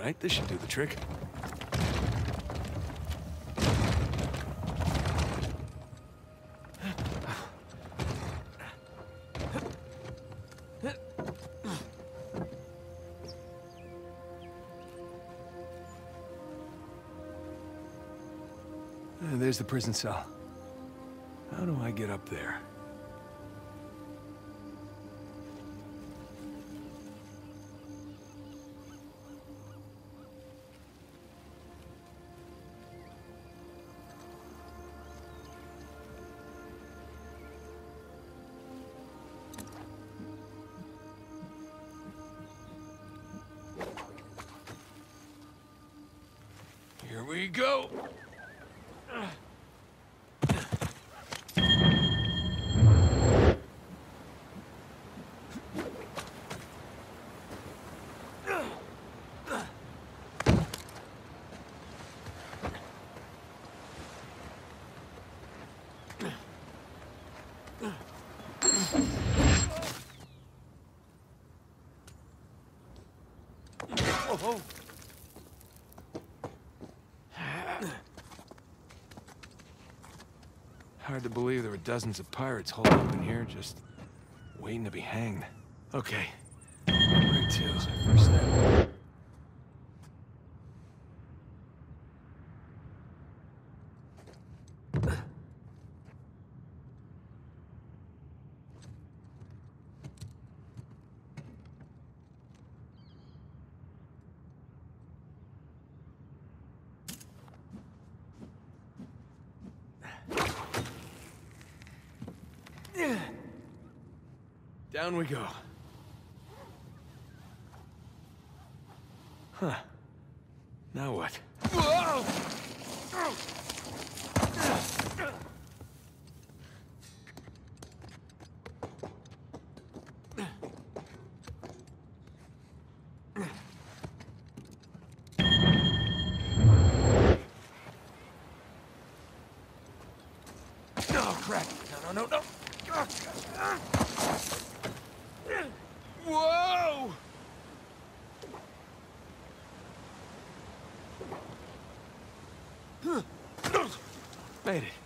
right, this should do the trick. There's the prison cell. How do I get up there? Here we go. Oh. Hard to believe there were dozens of pirates holed up in here, just waiting to be hanged. Okay. Where to? First step. Down we go. Huh. Now what? Whoa! Oh, crap. No. Whoa! Made it.